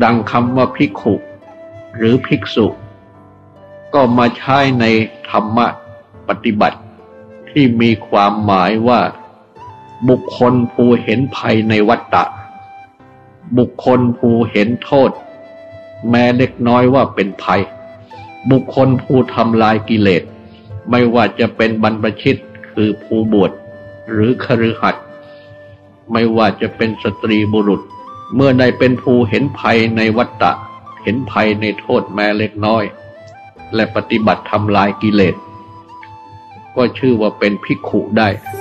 ดังคำว่าภิกขุหรือภิกษุก็มาใช้ในธรรมะปฏิบัติที่มีความหมายว่าบุคคลผู้เห็นภัยในวัฏฏะบุคคลผู้เห็นโทษแม้เล็กน้อยว่าเป็นภัยบุคคลผู้ทำลายกิเลสไม่ว่าจะเป็นบรรพชิตคือผู้บวชหรือคฤหัสถ์ไม่ว่าจะเป็นสตรีบุรุษเมื่อได้เป็นผู้เห็นภัยในวัฏฏะเห็นภัยในโทษแม้เล็กน้อยและปฏิบัติทำลายกิเลสก็ชื่อว่าเป็นภิกขุได้